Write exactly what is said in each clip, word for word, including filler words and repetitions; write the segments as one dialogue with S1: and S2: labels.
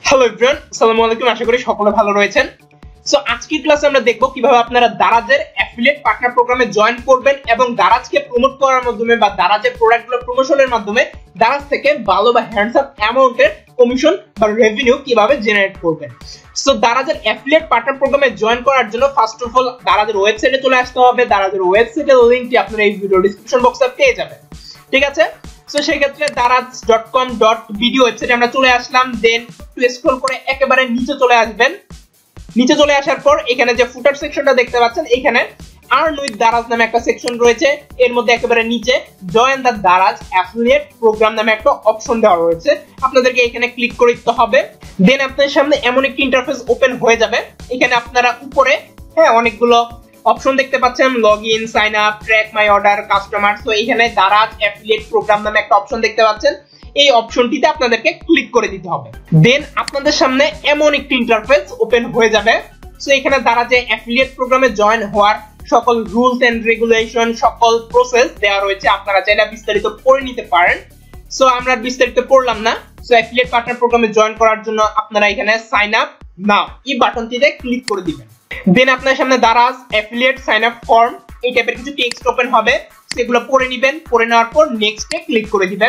S1: Hello everyone, আসসালামু আলাইকুম। আশা করি সকলে ভালো রয়েছেন। সো আজকের ক্লাসে আমরা দেখব কিভাবে আপনারা দারাজের অ্যাফিলিয়েট পার্টনার প্রোগ্রামে জয়েন করবেন এবং দারাজকে প্রমোট করার মাধ্যমে বা দারাজের প্রোডাক্টগুলো প্রমোশনের মাধ্যমে দারাজ থেকে ভালো বা হ্যান্ডসাম অ্যামাউন্টের কমিশন বা রেভিনিউ কিভাবে জেনারেট করবেন। সো দারাজের অ্যাফিলিয়েট পার্টনার প্রোগ্রামে জয়েন করার জন্য ফার্স্ট অফ অল দারাজের ওয়েবসাইটে চলে আসতে হবে। দারাজের ওয়েবসাইটের লিংকটি আপনারা এই ভিডিও ডেসক্রিপশন বক্সে পেয়ে যাবেন, ঠিক আছে? সো সেই ক্ষেত্রে Daraz dot com dot BD ওয়েবসাইটে আমরা চলে আসলাম। দেন একটু স্ক্রল করে একেবারে নিচে চলে আসবেন। নিচে চলে আসার পর এখানে যে ফুটার সেকশনটা দেখতে পাচ্ছেন, এখানে আর্ন উইথ দারাজ নামে একটা সেকশন রয়েছে। এর মধ্যে একেবারে নিচে join the Daraz affiliate program নামে একটা অপশন দেওয়া রয়েছে। আপনাদেরকে এখানে ক্লিক করে দিতে হবে। দেন আপনাদের সামনে এমন একটি ইন্টারফেস ওপেন হয়ে যাবে। এখানে আপনারা উপরে হ্যাঁ অনেকগুলো অপশন দেখতে পাচ্ছেন, log in, sign up, track my order, customer. তো এখানে দারাজ অ্যাফিলিয়েট প্রোগ্রাম নামে একটা অপশন দেখতে পাচ্ছেন। এই অপশনটিতে আপনাদেরকে ক্লিক করে দিতে হবে। দেন আপনাদের সামনে এমন একটি ইন্টারফেস ওপেন হয়ে যাবে। সো এখানে দারাজে অ্যাফিলিয়েট প্রোগ্রামে জয়েন হওয়ার সকল রুলস এন্ড রেগুলেশন, সকল প্রসেস দেওয়া রয়েছে। আপনারা চাইলে বিস্তারিত পড়ে নিতে পারেন। সো আমরা বিস্তারিত পড়লাম না। সো অ্যাফিলিয়েট পার্টনার প্রোগ্রামে জয়েন করার জন্য আপনারা এখানে সাইন আপ নাও এই বাটনটিতে ক্লিক করে দিবেন। দেন আপনার সামনে Daraz affiliate sign up form এই টাইপের কিছু টেক্সট ওপেন হবে। সেগুলো পড়ে নেবেন। পড়ে নেওয়ার পর নেক্সটে ক্লিক করে দিবেন।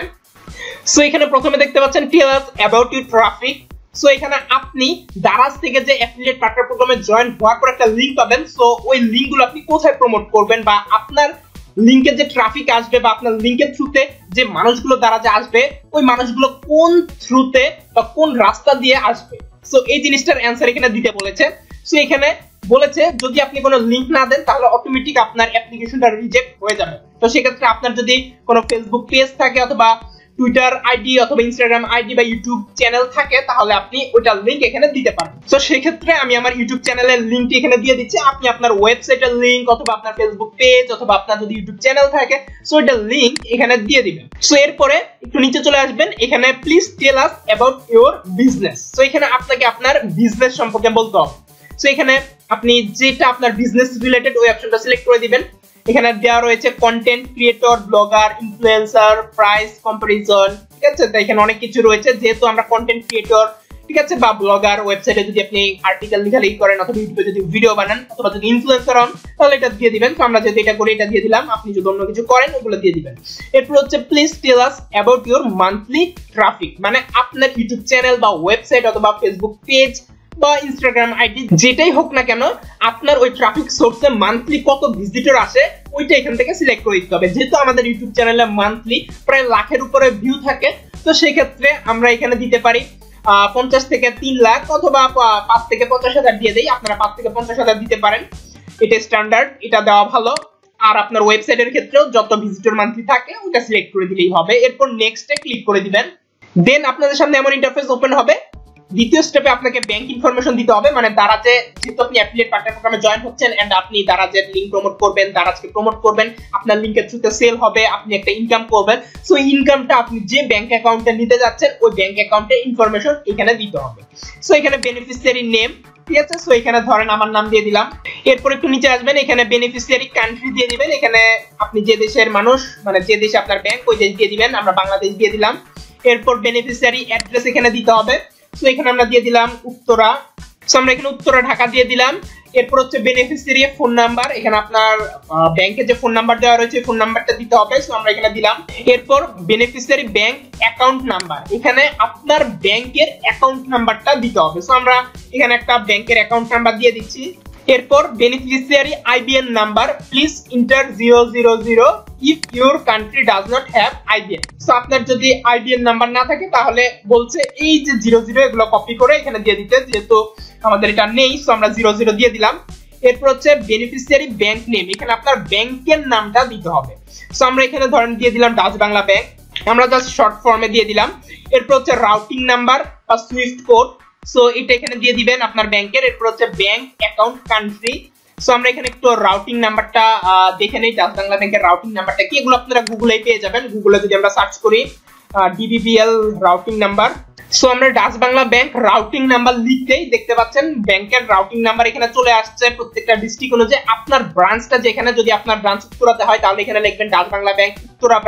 S1: সো এখানে প্রথমে দেখতে পাচ্ছেন tell us about your traffic. So এখানে আপনি দারাজ থেকে যে অ্যাফিলিয়েট পার্টনার প্রোগ্রামে জয়েন হওয়ার পর একটা লিংক পাবেন। সো ওই লিংকগুলো আপনি কোথায় প্রমোট করবেন বা আপনার লিংকে যে ট্রাফিক আসবে বা আপনার লিংকের থ্রুতে যে মানুষগুলো দারাজে আসবে, ওই মানুষগুলো কোন থ্রুতে বা কোন রাস্তা দিয়ে আসবে। সো এই জিনিসটার অ্যানসার এখানে দিতে বলেছে। সো এখানে বলেছে যদি আপনি কোনো লিংক না দেন তাহলে অটোমেটিক আপনার অ্যাপ্লিকেশনটা রিজেক্ট হয়ে যাবে। তো সেক্ষেত্রে আপনার যদি কোনো ফেসবুক পেজ থাকে অথবা টুইটার আইডি অথবা ইনস্টাগ্রাম আইডি বা ইউটিউব চ্যানেল থাকে তাহলে আপনি ওইটার লিংক এখানে দিতে পারবেন। তো সেই ক্ষেত্রে আমি আমার ইউটিউব চ্যানেলের লিংকটি এখানে দিয়ে দিচ্ছি। আপনি আপনার ওয়েবসাইটের লিংক অথবা আপনার ফেসবুক পেজ অথবা আপনার যদি ইউটিউব চ্যানেল থাকে সো ওইটার লিংক এখানে দিয়ে দিবেন। সো এরপরে একটু নিচে চলে আসবেন। এখানে please tell us about your business. So এখানে আপনাকে আপনার বিজনেস সম্পর্কে বলতে হবে। সো এখানে আপনি যেটা আপনার বিজনেস রিলেটেড ওই অপশনটা সিলেক্ট করে দিবেন। এখানে দেওয়া রয়েছে content creator, blogger, influencer, price comparison, ঠিক আছে? তো এখানে অনেক কিছু রয়েছে। যেহেতু আমরা কন্টেন্ট ক্রিয়েটর, ঠিক আছে, বা ব্লগার, ওয়েবসাইটে যদি আপনি আর্টিকেল লেখালেখি করেন অথবা ইউটিউবে যদি ভিডিও বানান অথবা যদি ইনফ্লুয়েন্সার হন তাহলে এটা দিয়ে দিবেন। তো আমরা যদি এটা করি এটা দিয়ে দিলাম। আপনি যদি অন্য কিছু করেন ওগুলো দিয়ে দিবেন। এরপর হচ্ছে please tell us about your monthly traffic, মানে আপনার ইউটিউব চ্যানেল বা ওয়েবসাইট অথবা ফেসবুক পেজ বা ইনস্টাগ্রাম আইডি যেটাই হোক না কেন আপনার ওই ট্রাফিক সোর্সে মান্থলি কত ভিজিটর আসে ওইটা এখান থেকে সিলেক্ট করে দিতে হবে। যেহেতু আমাদের ইউটিউব চ্যানেলে মান্থলি প্রায় লাখের উপরে ভিউ থাকে, তো সেই ক্ষেত্রে আমরা এখানে দিতে পারি পঞ্চাশ থেকে তিন লাখ অথবা পাঁচ থেকে পঞ্চাশ হাজার দিয়ে দেই। আপনারা পাঁচ থেকে পঞ্চাশ হাজার দিতে পারেন, এটা স্ট্যান্ডার্ড, এটা দেওয়া ভালো। আর আপনার ওয়েবসাইটের ক্ষেত্রেও যত ভিজিটর মান্থলি থাকে ওটা সিলেক্ট করে দিলেই হবে। এরপর নেক্সটে ক্লিক করে দিবেন। দেন আপনাদের সামনে এমন ইন্টারফেস ওপেন হবে। দ্বিতীয় স্টেপে আপনাকে ব্যাংক ইনফরমেশন দিতে হবে, মানে দারাজে যেহেতু আপনি অ্যাফিলিয়েট পার্টনার প্রোগ্রামে জয়েন হচ্ছেন এন্ড আপনি দারাজের লিংক প্রমোট করবেন, দারাজকে প্রমোট করবেন, আপনার লিংকের থ্রুতে সেল হবে, আপনি একটা ইনকাম করবেন। সো ইনকামটা আপনি যে ব্যাংক অ্যাকাউন্টে নিতে যাচ্ছেন ওই ব্যাংক অ্যাকাউন্টের ইনফরমেশন এখানে দিতে হবে। সো এখানে বেনিফিশিয়ারি নেম, ঠিক আছে? সো এখানে ধরেন আমার নাম দিয়ে দিলাম। এরপর একটু নিচে আসবেন, এখানে বেনিফিশিয়ারি কান্ট্রি দিয়ে দিবেন। এখানে আপনি যে দেশের মানুষ, মানে যে দেশে আপনার ব্যাংক ওই দেশ দিয়ে দিবেন। আমরা বাংলাদেশ দিয়ে দিলাম। এরপর বেনিফিশিয়ারি অ্যাড্রেস এখানে দিতে হবে। সো এখানে আমরা দিয়ে দিলাম উত্তরা। সো আমরা এখানে উত্তরা ঢাকা দিয়ে দিলাম। এরপর হচ্ছে বেনিফিশিয়ারি ফোন নাম্বার, এখানে আপনার ব্যাংকে যে ফোন নাম্বার দেওয়া রয়েছে ফোন নাম্বারটা দিতে হবে। সো আমরা এখানে দিলাম। এরপর বেনিফিশিয়ারি ব্যাংক অ্যাকাউন্ট নাম্বার, এখানে আপনার ব্যাংকের অ্যাকাউন্ট নাম্বারটা দিতে হবে। সো আমরা এখানে একটা ব্যাংকের অ্যাকাউন্ট নাম্বার দিয়ে দিচ্ছি। এরপর beneficiary IBAN number, please enter zero zero zero if your country does not have IBAN. So আপনার যদি আইবিএন নাম্বার না থাকে তাহলে বলছে এই যে জিরো জিরো এগুলো কপি করে এখানে দিয়ে দিতে, যেহেতু আমাদের এটা নেই সো আমরা জিরো জিরো দিয়ে দিলাম। এরপর হচ্ছে বেনিফিশিয়ারি ব্যাংক নেম, এখানে আপনার ব্যাংকের নামটা দিতে হবে। সো আমরা এখানে ধরেন দিয়ে দিলাম ডাচ বাংলা ব্যাংক, আমরা জাস্ট শর্ট ফর্মে দিয়ে দিলাম। এরপর হচ্ছে রাউটিং নাম্বার বা সুইফট কোড, সো এটা এখানে দিয়ে দিবেন আপনার ব্যাংকের। এরপর হচ্ছে ব্যাংক অ্যাকাউন্ট কান্ট্রি, সো আমরা এখানে একটু রাউটিং নাম্বারটা দেখে নেই, ডাচ বাংলা ব্যাংকের রাউটিং নাম্বারটা কি, এগুলো আপনারা গুগলে পেয়ে যাবেন। গুগলে যদি আমরা সার্চ করি ডিবিবিএল রাউটিং নাম্বার, সো আমরা Dutch Bangla Bank routing number লিখতেই দেখতে পাচ্ছেন ব্যাংকের রাউটিং নাম্বার এখানে চলে আসছে প্রত্যেকটা ডিস্ট্রিক্ট অনুযায়ী। আপনার ব্রাঞ্চটা যেখানে, যদি আপনার ব্রাঞ্চ উত্তরাতে হয় তাহলে এখানে লিখবেন Dutch Bangla Bank Uttara branch.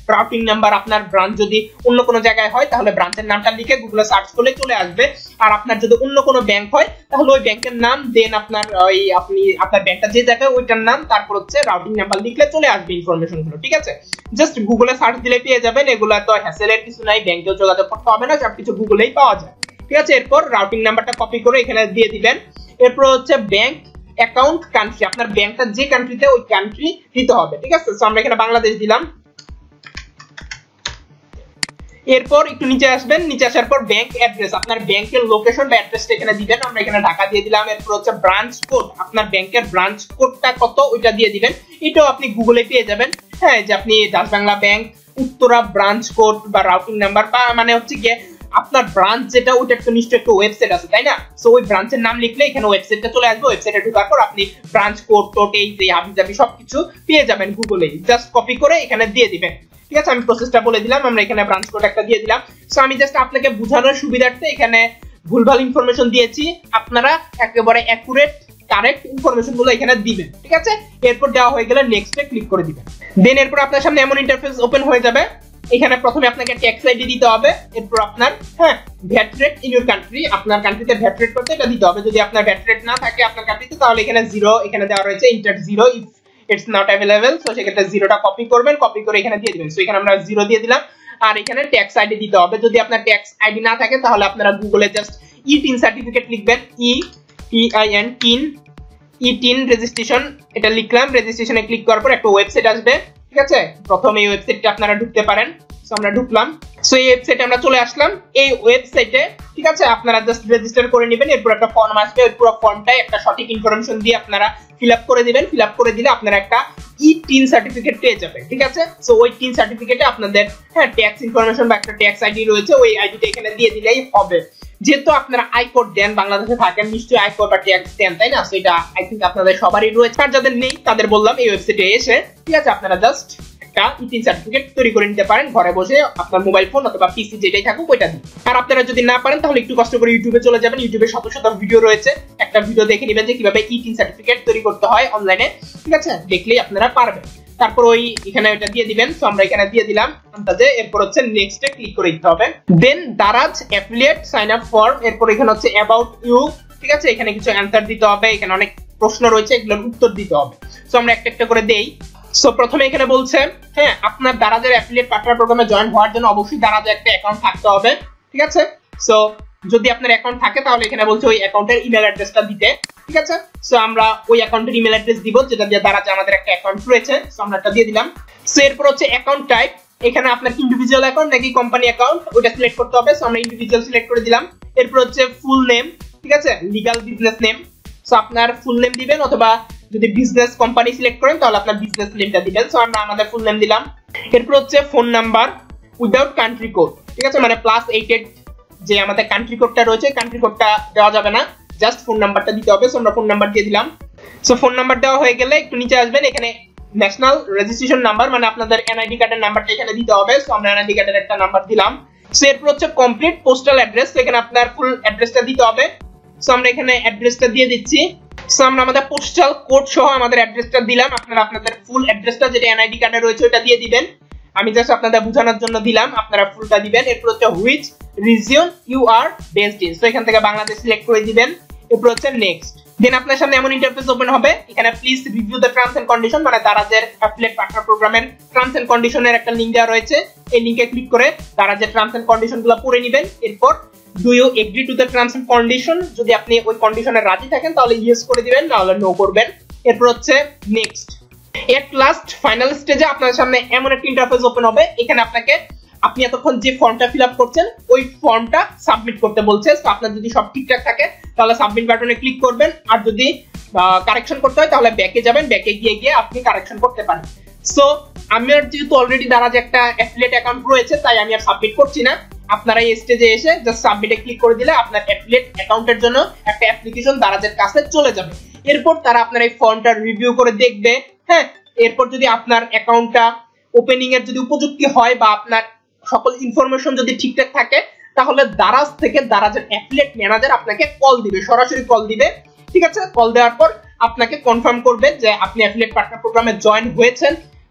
S1: Routing number, আপনার ব্রাঞ্চ যদি অন্য কোনো জায়গায় হয় তাহলে ব্রাঞ্চের নামটা লিখে গুগলে সার্চ করলে চলে আসবে। আর আপনার যদি অন্য কোনো ব্যাংক হয় তাহলে ওই ব্যাংকের নাম, দেন আপনার ওই আপনি আপনার ব্যাংকটা যে জায়গায় ওইটার নাম, তারপর হচ্ছে রাউটিং নাম্বার লিখলে চলে আসবে ইনফরমেশন গুলো। ঠিক আছে, জাস্ট গুগলে সার্চ দিলে পেয়ে যাবেন। এগুলো তো হ্যাসেলের কিছু নাই, ব্যাংকেও যোগাযোগ করতে হবে না, সবকিছু গুগলেই পাওয়া যায়। ঠিক আছে, এরপর রাউটিং নাম্বারটা কপি করে এখানে দিয়ে দিবেন। এরপর হচ্ছে ব্যাংক অ্যাকাউন্ট কান্ট্রি, আপনার ব্যাংকটা যে কান্ট্রিতে ওই কান্ট্রি দিতে হবে। ঠিক আছে, সো আমরা এখানে বাংলাদেশ দিলাম। এরপর একটু নিচে আসবেন, নিচে আসার পর ব্যাংক অ্যাড্রেস, আপনার ব্যাংকের লোকেশন বা অ্যাড্রেসটা এখানে দিবেন। আমরা এখানে ঢাকা দিয়ে দিলাম। এরপর হচ্ছে ব্রাঞ্চ কোড, আপনার ব্যাংকের ব্রাঞ্চ কোডটা কত ওইটা দিয়ে দিবেন। এটাও আপনি গুগলে পেয়ে যাবেন। হ্যাঁ, যে আপনি Dutch Bangla Bank Uttara branch code বা রাউটিং নাম্বার, বা মানে হচ্ছে গিয়ে আপনার ব্রাঞ্চ যেটা ওইটা তো নিশ্চয়ই একটা ওয়েবসাইট আছে, তাই না? সো ওই ব্রাঞ্চের নাম লিখলে এখানে ওয়েবসাইটটা চলে আসবে। ওয়েবসাইটে ঢোকার পর আপনি ব্রাঞ্চ কোড টোট এই যে হাবিজাবি সবকিছু পেয়ে যাবেন গুগলে। জাস্ট কপি করে এখানে দিয়ে দিবেন। ঠিক আছে, আমি প্রসেসটা বলে দিলাম। আমরা এখানে ব্রাঞ্চ কোড একটা দিয়ে দিলাম। সো আমি জাস্ট আপনাকে বোঝানোর সুবিধার্থে এখানে ভুলভাল ইনফরমেশন দিয়েছি, আপনারা একেবারে অ্যাকুরেট কারেক্ট ইনফরমেশন গুলো এখানে দিবেন। ঠিক আছে, এরপর দেওয়া হয়ে গেলে নেক্সটে ক্লিক করে দিবেন। দেন এরপর আপনার সামনে এমন ইন্টারফেস ওপেন হয়ে যাবে। এখানে প্রথমে আপনাকে ট্যাক্স আইডি দিতে হবে। এরপর আপনার হ্যাঁ VAT rate in your country, আপনার কান্ট্রিতে ভ্যাট রেট করতে এটা দিতে হবে। যদি আপনার ভ্যাট রেট না থাকে আপনার কান্ট্রিতে তাহলে এখানে জিরো এখানে দেওয়া রয়েছে, enter zero if it's not available. So সেক্ষেত্রে জিরোটা কপি করবেন, কপি করে এখানে দিয়ে দিবেন। সো এখানে আমরা জিরো দিয়ে দিলাম। আর এখানে ট্যাক্স আইডি দিতে হবে। যদি আপনার ট্যাক্স আইডি না থাকে তাহলে আপনারা গুগলে জাস্ট ই টিন সার্টিফিকেট লিখবেন, E T I N TIN, E TIN registration এটা লিখলাম। রেজিস্ট্রেশনে ক্লিক করার পর একটা ওয়েবসাইট আসবে। ঠিক আছে, প্রথমে এই ওয়েবসাইটে আপনারা ঢুকতে পারেন। সো আমরা ঢুকলাম। সো এই ওয়েবসাইটে আমরা চলে আসলাম। এই ওয়েবসাইটে ঠিক আছে আপনারা জাস্ট রেজিস্টার করে নেবেন। এরপর একটা ফর্ম আসবে, ওই পুরো ফর্মটাই একটা সঠিক ইনফরমেশন দিয়ে আপনারা ফিল আপ করে দিবেন। ফিল আপ করে দিলে আপনারা একটা ই টিন সার্টিফিকেট পেয়ে যাবেন। ঠিক আছে, সো ওই টিন সার্টিফিকেটে আপনাদের হ্যাঁ ট্যাক্স ইনফরমেশন বা একটা ট্যাক্স আইডি রয়েছে, ওই আইডিটা এখানে দিয়ে দিলেই হবে। যেহেতু আপনারা আয়কর দেন, বাংলাদেশে থাকেন, নিশ্চয়ই আয়কর বা ট্যাক্স দেন, তাই না? সো এটা আই থিংক আপনাদের সবারই রয়েছে। আর যাদের নেই তাদের বললাম এই ওয়েবসাইটে এসে ঠিক আছে আপনারা জাস্ট একটা ই টিন সার্টিফিকেট তৈরি করে নিতে পারেন ঘরে বসে, আপনার মোবাইল ফোন অথবা পিসি যেটাই থাকুক ওইটা দিয়ে। আর আপনারা যদি না পারেন তাহলে একটু কষ্ট করে ইউটিউবে চলে যাবেন। ইউটিউবে শত শত ভিডিও রয়েছে, একটা ভিডিও দেখে নেবেন যে কিভাবে ই টিন সার্টিফিকেট তৈরি করতে হয় অনলাইনে। ঠিক আছে, দেখলেই আপনারা পারবেন। তারপর ওই এখানে এটা দিয়ে দিবেন। সো আমরা এখানে দিয়ে দিলাম আন্দাজে। এরপর হচ্ছে নেক্সটে ক্লিক করে দিতে হবে। Then Daraz affiliate sign up form. এরপর এখানে হচ্ছে অ্যাবাউট ইউ। ঠিক আছে, এখানে কিছু অ্যানসার দিতে হবে। এখানে অনেক প্রশ্ন রয়েছে, এগুলোর উত্তর দিতে হবে। সো আমরা একটা একটা করে দেই। সো প্রথমে এখানে বলছে হ্যাঁ আপনার দারাজের অ্যাফিলিয়েট পার্টনার প্রোগ্রামে জয়েন হওয়ার জন্য অবশ্যই দারাজে একটা অ্যাকাউন্ট থাকতে হবে। ঠিক আছে, সো যদি আপনার অ্যাকাউন্ট থাকে তাহলে এখানে বলছে ওই অ্যাকাউন্টের ইমেল অ্যাড্রেসটা দিতে। ঠিক আছে, সো আমরা ওই অ্যাকাউন্টের ইমেল অ্যাড্রেস দিব যেটা দিয়ে দারাজে আমাদের একটা অ্যাকাউন্ট রয়েছে। সো আমরা এটা দিয়ে দিলাম। সো এরপর হচ্ছে অ্যাকাউন্ট টাইপ, এখানে আপনার ইন্ডিভিজুয়াল অ্যাকাউন্ট নাকি কোম্পানি অ্যাকাউন্ট ওটা সিলেক্ট করতে হবে। সো আমরা ইন্ডিভিজুয়াল সিলেক্ট করে দিলাম। এরপর হচ্ছে ফুল নেম, ঠিক আছে, লিগ্যাল বিজনেস নেম। সো আপনার ফুল নেম দিবেন, অথবা যদি বিজনেস কোম্পানি সিলেক্ট করেন তাহলে আপনার বিজনেস নেমটা দিবেন। সো আমরা আমাদের ফুল নেম দিলাম। এরপর হচ্ছে phone number without country code. ঠিক আছে, মানে প্লাস এইট যে আমাদের কান্ট্রি কোডটা রয়েছে, কান্ট্রি কোডটা দেওয়া যাবে না, জাস্ট ফোন নাম্বারটা দিতে হবে। সো আমরা ফোন নাম্বার দিয়ে দিলাম। সো ফোন নাম্বার দেওয়া হয়ে গেলে একটু নিচে আসবেন, এখানে ন্যাশনাল রেজিস্ট্রেশন নাম্বার মানে আপনাদের এনআইডি কার্ডের নাম্বারটা এখানে দিতে হবে। সো আমরা এনআইডি কার্ডের একটা নাম্বার দিলাম। সো এরপর হচ্ছে কমপ্লিট পোস্টাল অ্যাড্রেস, এখানে আপনার ফুল অ্যাড্রেসটা দিতে হবে। সো আমরা এখানে অ্যাড্রেসটা দিয়ে দিচ্ছি। সো আমরা আমাদের পোস্টাল কোড সহ আমাদের অ্যাড্রেসটা দিলাম। আপনারা আপনাদের ফুল অ্যাড্রেসটা যেটা এনআইডি কার্ডে রয়েছে ওটা দিয়ে দিবেন। আমি জাস্ট আপনাদের বোঝানোর জন্য দিলাম, আপনারা ফুলটা দিবেন। এরপর হচ্ছে which region you are based in, so এখান থেকে বাংলাদেশ সিলেক্ট করে দিবেন। এরপর হচ্ছে নেক্সট। দেন আপনার সামনে এমন ইন্টারফেস ওপেন হবে, এখানে please review the terms and condition, মানে দারাজের অ্যাফিলিয়েট পার্টনার প্রোগ্রামের টার্মস এন্ড কন্ডিশনের একটা লিংক দেওয়া রয়েছে। এই লিংকে ক্লিক করে দারাজের টার্মস এন্ড কন্ডিশনগুলো পড়ে নেবেন। এরপর do you agree to the terms and condition, যদি আপনি ওই কন্ডিশনে রাজি থাকেন তাহলে ইয়েস করে দিবেন, নাহলে নো করবেন। এরপর হচ্ছে নেক্সট। এট লাস্ট ফাইনাল স্টেজে আপনার সামনে এমন একটা ইন্টারফেস ওপেন হবে, এখানে আপনাকে আপনি এতক্ষণ যে ফর্মটা ফিল আপ করছেন ওই ফর্মটা সাবমিট করতে বলছে। তো আপনার যদি সব ঠিকঠাক থাকে তাহলে সাবমিট বাটনে ক্লিক করবেন, আর যদি কারেকশন করতে হয় তাহলে ব্যাকে যাবেন, ব্যাকে গিয়ে গিয়ে আপনি কারেকশন করতে পারেন। সো আমার যেহেতু অলরেডি দারাজে একটা অ্যাফিলিয়েট অ্যাকাউন্ট রয়েছে তাই আমি আর সাবমিট করছি না। আপনারা এই স্টেজে এসে জাস্ট সাবমিটে ক্লিক করে দিলে আপনার অ্যাফিলিয়েট অ্যাকাউন্টের জন্য একটা অ্যাপ্লিকেশন দারাজের কাছে চলে যাবে। এরপর তারা আপনার এই ফর্মটা রিভিউ করে দেখবে। হ্যাঁ, এরপর যদি আপনার অ্যাকাউন্টটা ওপেনিং এর যদি উপযুক্ত হয় বা আপনার সকল ইনফরমেশন যদি ঠিকঠাক থাকে তাহলে দারাজ থেকে দারাজের অ্যাফিলিয়েট ম্যানেজার আপনাকে কল দিবে, সরাসরি কল দিবে। ঠিক আছে, কল দেওয়ার পর আপনাকে কনফার্ম করবে যে আপনি অ্যাফিলিয়েট পার্টনার প্রোগ্রামে জয়েন হয়েছেন।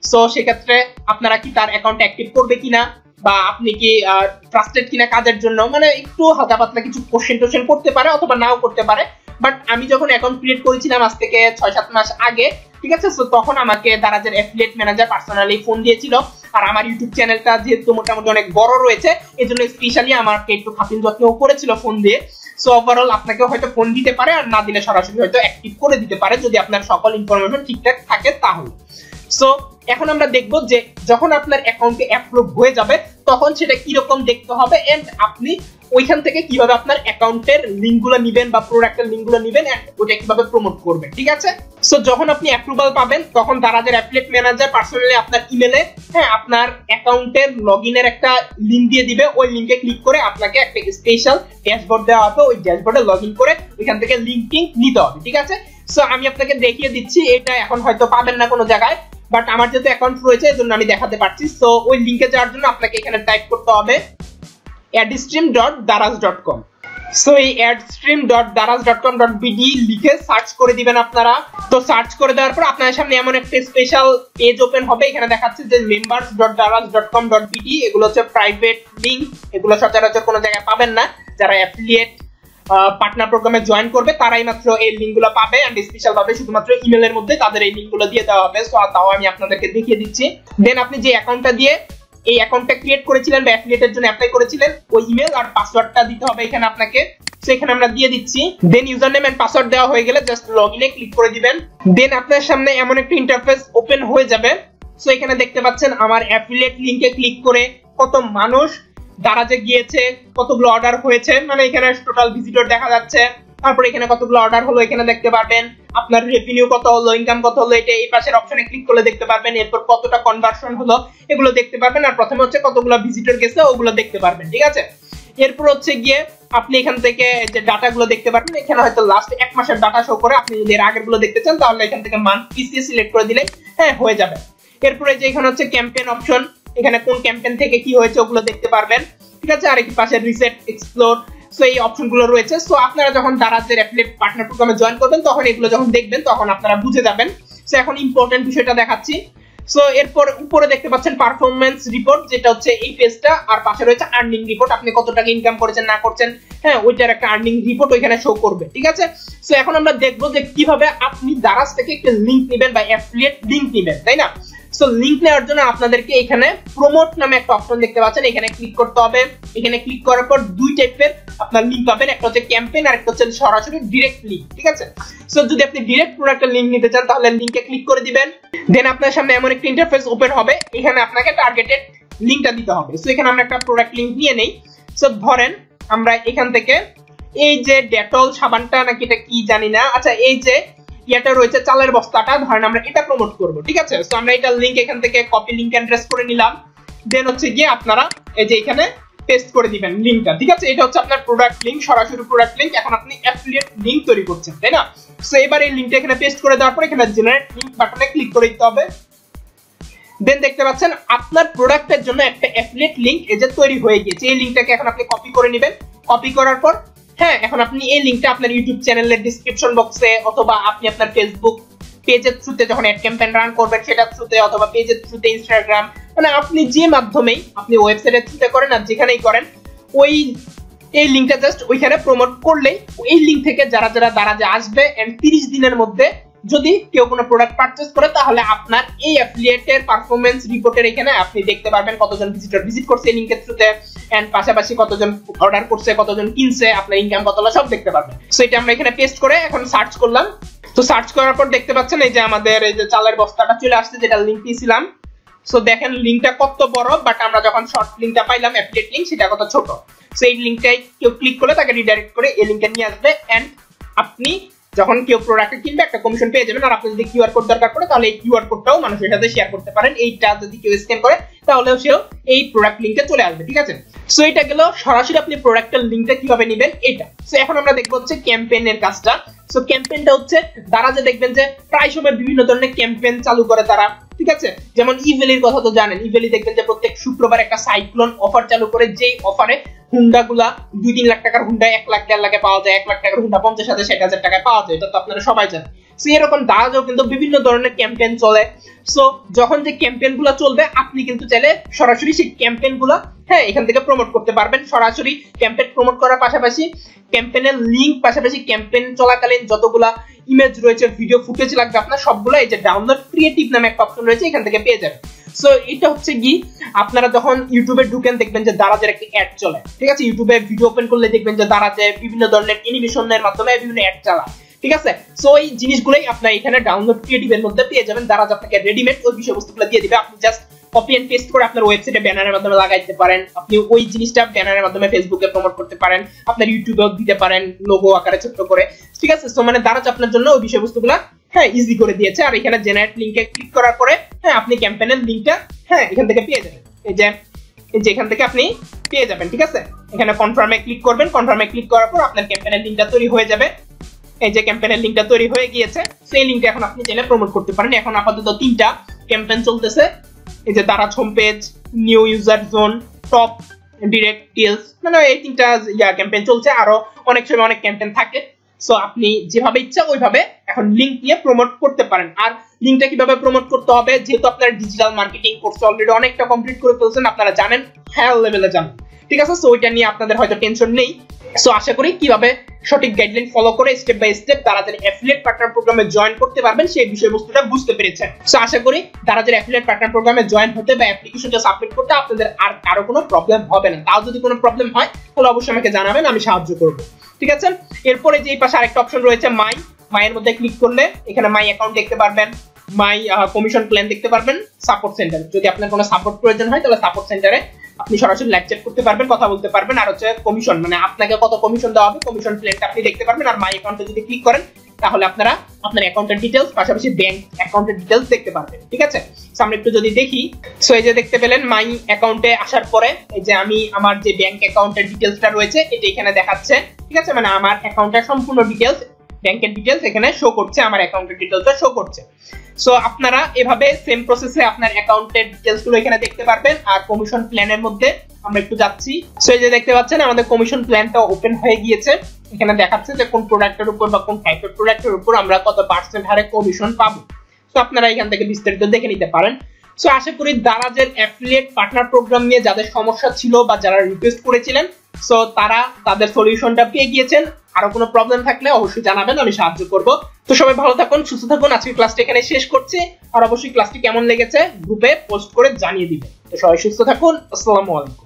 S1: সো সেক্ষেত্রে আপনারা কি তার অ্যাকাউন্ট অ্যাক্টিভ করবে কিনা বা আপনি কি ট্রাস্টেড কিনা কাজের জন্য, মানে একটু হালকা পাতলা কিছু কোশ্চেন টোশ্চেন করতে পারে অথবা নাও করতে পারে। বাট আমি যখন অ্যাকাউন্ট ক্রিয়েট করেছিলাম আজ থেকে ছয় সাত মাস আগে, ঠিক আছে, সো তখন আমাকে দারাজের অ্যাফিলিয়েট ম্যানেজার পার্সোনালি ফোন দিয়েছিল। আর আমার ইউটিউব চ্যানেলটা যেহেতু মোটামুটি অনেক বড় রয়েছে, এই জন্য স্পেশালি আমাকে একটু খাতির যত্ন করেছিল ফোন দিয়ে। সো ওভারঅল আপনাকে হয়তো ফোন দিতে পারে, আর না দিলে সরাসরি হয়তো অ্যাক্টিভ করে দিতে পারে যদি আপনার সকল ইনফরমেশন ঠিকঠাক থাকে তাহলে। সো এখন আমরা দেখব যে যখন আপনার অ্যাকাউন্টে অ্যাপ্রুভ হয়ে যাবে তখন সেটা কিরকম দেখতে হবে, এন্ড আপনি ওইখান থেকে কিভাবে আপনার অ্যাকাউন্টের লিঙ্কগুলো নেবেন বা প্রোডাক্টের লিঙ্কগুলো নেবেন এন্ড ওটা কিভাবে প্রমোট করবেন, ঠিক আছে। সো যখন আপনি অ্যাপ্রুভাল পাবেন তখন দারাজের অ্যাফিলিয়েট ম্যানেজার পার্সোনালি আপনার ইমেলে হ্যাঁ আপনার অ্যাকাউন্টের লগইনের একটা লিঙ্ক দিয়ে দিবে। ওই লিঙ্কে ক্লিক করে আপনাকে একটা স্পেশাল ড্যাশবোর্ড দেওয়া হবে, ওই ড্যাশবোর্ডে লগইন করে ওইখান থেকে লিঙ্কিং নিতে হবে, ঠিক আছে। সো আমি আপনাকে দেখিয়ে দিচ্ছি, এটা এখন হয়তো পাবেন না কোনো জায়গায়, বাট আমার যেহেতু অ্যাকাউন্ট রয়েছে এজন্য আমি দেখাতে পারছি। সো ওই লিংকে যাওয়ার জন্য আপনাকে এখানে টাইপ করতে হবে adstream dot Daraz dot com. So এই adstream dot Daraz dot com dot BD লিখে সার্চ করে দিবেন আপনারা। তো সার্চ করে দেওয়ার পর আপনার সামনে এমন একটা স্পেশাল পেজ ওপেন হবে, এখানে দেখাচ্ছে যে members dot Daraz dot com dot BD, এগুলো হচ্ছে প্রাইভেট লিংক, এগুলো সচরাচর কোনো জায়গায় পাবেন না। যারা অ্যাফিলিয়েট পার্টনার প্রোগ্রামে জয়েন করবে তারাই মাত্র এই লিঙ্কগুলো পাবে, এন্ড স্পেশাল ভাবে শুধুমাত্র ইমেলের মধ্যে তাদের এই লিঙ্কগুলো দিয়ে দেওয়া হবে। সো তাও আমি আপনাদেরকে দেখিয়ে দিচ্ছি। দেন আপনি যে অ্যাকাউন্টটা দিয়ে এই অ্যাকাউন্টটা ক্রিয়েট করেছিলেন বা অ্যাফিলিয়েটের জন্য অ্যাপ্লাই করেছিলেন, ওই ইমেল আর পাসওয়ার্ডটা দিতে হবে এখানে আপনাকে। সো এখানে আমরা দিয়ে দিচ্ছি। Then user name and password দেওয়া হয়ে গেলে জাস্ট লগইনে ক্লিক করে দিবেন। দেন আপনার সামনে এমন একটা ইন্টারফেস ওপেন হয়ে যাবে। সো এখানে দেখতে পাচ্ছেন আমার অ্যাফিলিয়েট লিংকে ক্লিক করে কত মানুষ দারাজে গিয়েছে, কতগুলো অর্ডার হয়েছে, মানে এখানে টোটাল ভিজিটর দেখা যাচ্ছে। তারপর এখানে কতগুলো অর্ডার হলো এখানে দেখতে পারবেন, আপনার রেভিনিউ কত হলো, ইনকাম কত হলো, এটা এই পাশের অপশনে ক্লিক করলে দেখতে পারবেন। এরপর কতটা কনভার্সন হলো এগুলো দেখতে পারবেন, আর প্রথমে হচ্ছে কতগুলো ভিজিটর গেছে ওগুলো দেখতে পারবেন, ঠিক আছে। এরপর হচ্ছে গিয়ে আপনি এখান থেকে যে ডাটাগুলো দেখতে পারবেন, এখানে হয়তো লাস্ট এক মাসের ডাটা শো করে। আপনি যদি এর আগের গুলো দেখতে চান তাহলে এখান থেকে মান্থ পিসিএস সিলেক্ট করে দিলে হ্যাঁ হয়ে যাবে। এরপরে যে এখানে হচ্ছে ক্যাম্পেইন অপশন, এখানে কোন ক্যাম্পেইন থেকে কি হয়েছে ওগুলো দেখতে পারবেন, ঠিক আছে। আর এই পাশে রিসেট এক্সপ্লোর, সো এই অপশনগুলো রয়েছে। সো আপনারা যখন দারাজের অ্যাফিলিয়েট পার্টনার প্রোগ্রামে জয়েন করবেন তখন এগুলো যখন দেখবেন তখন আপনারা বুঝে যাবেন। সো এখন ইম্পর্টেন্ট বিষয়টা দেখাচ্ছি। সো এরপর উপরে দেখতে পাচ্ছেন পারফরম্যান্স রিপোর্ট, যেটা হচ্ছে এই পেজটা, আর পাশে রয়েছে আর্নিং রিপোর্ট, আপনি কত টাকা ইনকাম করেছেন না করছেন, হ্যাঁ ওইটার একটা আর্নিং রিপোর্ট ওইখানে শো করবে, ঠিক আছে। সো এখন আমরা দেখবো যে কিভাবে আপনি দারাজ থেকে একটা লিংক নেবেন বা অ্যাফিলিয়েট লিংক নেবেন, তাই না। সো লিংক নেওয়ার জন্য আপনাদেরকে এখানে প্রমোট নামে একটা অপশন দেখতে পাচ্ছেন, এখানে ক্লিক করতে হবে। এখানে ক্লিক করার পর দুই টাইপের আপনার লিংক পাবেন, একটা হচ্ছে ক্যাম্পেইন আর একটা হচ্ছে সরাসরি ডাইরেক্ট লিংক, ঠিক আছে। সো যদি আপনি ডাইরেক্ট প্রোডাক্টের লিংক নিতে চান তাহলে লিংকে ক্লিক করে দিবেন। দেন আপনার সামনে এমন একটা ইন্টারফেস ওপেন হবে, এখানে আপনাকে টার্গেটেড লিংকটা দিতে হবে। সো এখানে আমরা একটা প্রোডাক্ট লিংক নিয়ে নেই। সো ধরেন আমরা এখান থেকে এই যে ডেটল সাবানটা নাকি এটা কি জানি না, আচ্ছা এই যে এটা রয়েছে চালের বস্তাটা, ধরেন আমরা এটা প্রমোট করব, ঠিক আছে। সো আমরা এটা লিংক এখান থেকে কপি লিংক অ্যাড্রেস করে নিলাম। দেন হচ্ছে গিয়ে আপনারা এই যে এখানে পেস্ট করে দিবেন লিংকটা, ঠিক আছে। এটা হচ্ছে আপনার প্রোডাক্ট লিংক, সরাসরি প্রোডাক্ট লিংক। এখন আপনি অ্যাফিলিয়েট লিংক তৈরি করছেন, তাই না। সো এবার এই লিংকটা এখানে পেস্ট করে দেওয়ার পর এখানে জেনারেট লিংক বাটনে ক্লিক করে দিতে হবে। দেন দেখতে পাচ্ছেন আপনার প্রোডাক্টের জন্য একটা অ্যাফিলিয়েট লিংক এই যে তৈরি হয়ে গিয়েছে। এই লিংকটাকে এখন আপনি কপি করে নেবেন। কপি করার পর হ্যাঁ এখন আপনি এই লিংকটা আপনার ইউটিউব চ্যানেলের ডেসক্রিপশন বক্সে অথবা আপনি আপনার ফেসবুক পেজের থ্রুতে যখন অ্যাড ক্যাম্পেইন রান করবেন সেটার থ্রুতে অথবা পেজের থ্রুতে ইনস্টাগ্রাম, মানে আপনি যে মাধ্যমেই আপনি ওয়েবসাইটের থ্রুতে করেন আর যেখানেই করেন, ওই এই লিংকটা জাস্ট ওইখানে প্রমোট করলেই এই লিংক থেকে যারা যারা দারাজে আসবে এন্ড তিরিশ দিনের মধ্যে যদি কেউ কোনো প্রোডাক্ট পারচেজ করে তাহলে আপনার এই অ্যাফিলিয়েটের পারফরম্যান্স রিপোর্টের এখানে আপনি দেখতে পারবেন কতজন ভিজিটর ভিজিট করছে এই লিংকের থ্রুতে, এন্ড পাশাপাশি কতজন অর্ডার করছে, কতজন কিনছে, আপনার ইনকাম কত হলো সব দেখতে পারবেন। সো এটা আমরা এখানে পেস্ট করে এখন সার্চ করলাম। তো সার্চ করার পর দেখতে পাচ্ছেন এই যে আমাদের এই যে চালের বস্তাটা চলে আসছে যেটা লিংক দিয়েছিলাম। সো দেখেন লিংকটা কত বড়, বাট আমরা যখন শর্ট লিংকটা পাইলাম অ্যাফিলিয়েট লিংক সেটা কত ছোট। সো এই লিংকটাই কেউ ক্লিক করলে তাকে রিডাইরেক্ট করে এই লিংকে নিয়ে আসবে, এন্ড আপনি যখন কেউ প্রোডাক্ট কিনবে একটা কমিশন পেয়ে যাবেন। আর আপনি যদি কিউআর কোড দরকার পড়ে তাহলে এই কিউআর কোডটাও মানুষের সাথে শেয়ার করতে পারেন। এইটা যদি কেউ স্ক্যান করে তাহলেও সেও এই প্রোডাক্ট লিংকে চলে আসবে, ঠিক আছে। সো এটা গেল সরাসরি আপনি প্রোডাক্টের লিংকটা কিভাবে নেবেন এটা। সো এখন আমরা দেখবো হচ্ছে ক্যাম্পেইনের কাজটা। সো ক্যাম্পেইনটা হচ্ছে দারাজে দেখবেন যে প্রায় সময় বিভিন্ন ধরনের ক্যাম্পেইন চালু করে তারা, ঠিক আছে। যেমন ইভেলির কথা তো জানেন, ইভেলি দেখবেন যে প্রত্যেক শুক্রবার একটা সাইক্লোন অফার চালু করে, যেই অফারে হুন্ডা গুলা দুই তিন লাখ টাকার হুন্ডা এক লাখ দেড় লাখে পাওয়া যায়, এক লাখ টাকার হুন্ডা পঞ্চাশ হাজার ষাট হাজার টাকায় পাওয়া যায়, এটা তো আপনারা সবাই জানেন। সো এরকম দারাজেও কিন্তু বিভিন্ন ধরনের ক্যাম্পেইন চলে। সো যখন যে ক্যাম্পেইন গুলো চলবে আপনি কিন্তু চাইলে সরাসরি সেই ক্যাম্পেইন গুলো হ্যাঁ এখান থেকে প্রমোট করতে পারবেন। সরাসরি ক্যাম্পেইন প্রমোট করার পাশাপাশি ক্যাম্পেইনের লিংক, পাশাপাশি ক্যাম্পেইন চলাকালীন যতগুলা ইমেজ রয়েছে, ভিডিও ফুটেজ লাগবে আপনার সবগুলো এই যে ডাউনলোড ক্রিয়েটিভ নামে একটা অপশন রয়েছে এখান থেকে পেয়ে যাবেন। সো এটা হচ্ছে কি, আপনারা যখন ইউটিউবে ঢুকেন দেখবেন যে দারাজের একটা অ্যাড চলে, ঠিক আছে? ইউটিউবে ভিডিও ওপেন করলে দেখবেন যে দারাজে বিভিন্ন ধরনের অ্যানিমেশনের মাধ্যমে বিভিন্ন অ্যাড চালায়, ঠিক আছে? সো এই জিনিসগুলোই আপনারা এখানে ডাউনলোড ক্রিয়েটিভের মধ্যে পেয়ে যাবেন। দারাজ আপনাকে রেডিমেড ওই বিষয়বস্তুগুলো দিয়ে দিবে, আপনি জাস্ট কপি এন্ড পেস্ট করে আপনার ওয়েবসাইটে ব্যানারের মাধ্যমে লাগাইতে পারেন। আপনি ওই জিনিসটা ব্যানারের মাধ্যমে ফেসবুকে প্রমোট করতে পারেন, আপনার ইউটিউবেও দিতে পারেন লোগো আকারে ছোট করে, ঠিক আছে? সো মানে দারাজ আপনার জন্য ওই বিষয়বস্তুগুলো হ্যাঁ ইজি করে দিয়েছে। আর এখানে জেনারেট লিংকে ক্লিক করার পরে হ্যাঁ আপনি ক্যাম্পেইনের লিংকটা হ্যাঁ এখান থেকে পেয়ে যাবেন। এই যে এই যে এখান থেকে আপনি পেয়ে যাবেন, ঠিক আছে? এখানে কনফার্মে ক্লিক করবেন, কনফার্মে ক্লিক করার পর আপনার ক্যাম্পেইনের লিংকটা তৈরি হয়ে যাবে। এই যে ক্যাম্পেইনের লিংকটা তৈরি হয়ে গিয়েছে, সেই লিংকটা এখন আপনি চাইলে প্রমোট করতে পারেন। এখন আপাতত তিনটা ক্যাম্পেইন চলতেছে, এই যে Daraz home page, new user zone, top direct deals, মানে এই তিনটা ইয়া ক্যাম্পেইন চলছে। আরো অনেক সময় অনেক ক্যাম্পেইন থাকে। সো আপনি যেভাবে ইচ্ছা ওইভাবে এখন লিংক দিয়ে প্রমোট করতে পারেন। আর লিংকটা কিভাবে প্রমোট করতে হবে, যেহেতু আপনারা ডিজিটাল মার্কেটিং কোর্স অলরেডি অনেকটা কমপ্লিট করে ফেলছেন, আপনারা জানেন, হাই লেভেলে জানেন, ঠিক আছে? সো ওইটা নিয়ে আপনাদের হয়তো টেনশন নেই। সো আশা করি কিভাবে সঠিক গাইডলাইন ফলো করে স্টেপ বাই স্টেপ দারাজের অ্যাফিলিয়েট পার্টনার প্রোগ্রামে জয়েন করতে পারবেন সেই বিষয়বস্তুটা বুঝতে পেরেছেন। সো আশা করি দারাজের অ্যাফিলিয়েট পার্টনার প্রোগ্রামে জয়েন হতে বা অ্যাপ্লিকেশনটা সাবমিট করতে আপনাদের আর কারো কোনো প্রবলেম হবে না। তাও যদি কোনো প্রবলেম হয় তাহলে অবশ্যই আমাকে জানাবেন, আমি সাহায্য করব, ঠিক আছে? এরপরে যে এই পাশে আরেকটা অপশন রয়েছে মাই, মাইয়ের মধ্যে ক্লিক করলে এখানে মাই অ্যাকাউন্ট দেখতে পারবেন, মাই কমিশন প্ল্যান দেখতে পারবেন, সাপোর্ট সেন্টার, যদি আপনার কোনো সাপোর্ট প্রয়োজন হয় তাহলে সাপোর্ট সেন্টারে আপনি সরাসরি লাইভ চ্যাট করতে পারবেন, কথা বলতে পারবেন। আর হচ্ছে কমিশন, মানে আপনাকে কত কমিশন দেওয়া হবে কমিশন প্ল্যানটা আপনি দেখতে পারবেন। আর মাই অ্যাকাউন্টে যদি ক্লিক করেন তাহলে আপনারা আপনার অ্যাকাউন্টের ডিটেইলস পাশাপাশি ব্যাংক অ্যাকাউন্টের ডিটেইলস দেখতে পারবেন, ঠিক আছে? সামনে একটু যদি দেখি, সো এই যে দেখতে পেলেন মাই অ্যাকাউন্টে আসার পরে এই যে আমি আমার যে ব্যাংক অ্যাকাউন্টের ডিটেইলসটা রয়েছে এটা এখানে দেখাচ্ছে, ঠিক আছে? মানে আমার অ্যাকাউন্টের সম্পূর্ণ ডিটেইলস, ব্যাংকের ডিটেইলস এখানে শো করছে, আমার অ্যাকাউন্টের ডিটেইলসটা শো করছে। সো আপনারা এভাবে সেম প্রসেসে আপনার অ্যাকাউন্টের ডিটেইলসগুলো এখানে দেখতে পারবেন। আর কমিশন প্ল্যানের মধ্যে আমরা একটু যাচ্ছি। সো এই যে দেখতে পাচ্ছেন আমাদের কমিশন প্ল্যানটা ওপেন হয়ে গিয়েছে। এখানে দেখাচ্ছে যে কোন প্রোডাক্টের উপর বা কোন টাইপের প্রোডাক্টের উপর আমরা কত পার্সেন্ট হারে কমিশন পাবো। সো আপনারা এখান থেকে বিস্তারিত দেখে নিতে পারেন। সো আশা করি দারাজের অ্যাফিলিয়েট পার্টনার প্রোগ্রাম নিয়ে যাদের সমস্যা ছিল বা যারা রিকোয়েস্ট করেছিলেন, সো তারা তাদের সলিউশনটা পেয়ে গিয়েছেন। আরো কোনো প্রবলেম থাকলে অবশ্যই জানাবেন, আমি সাহায্য করব। তো সবাই ভালো থাকুন, সুস্থ থাকুন। আজকের ক্লাসটা এখানে শেষ করছি। আর অবশ্যই ক্লাসটি কেমন লেগেছে গ্রুপে পোস্ট করে জানিয়ে দিবেন। তো সবাই সুস্থ থাকুন। আসসালামু আলাইকুম।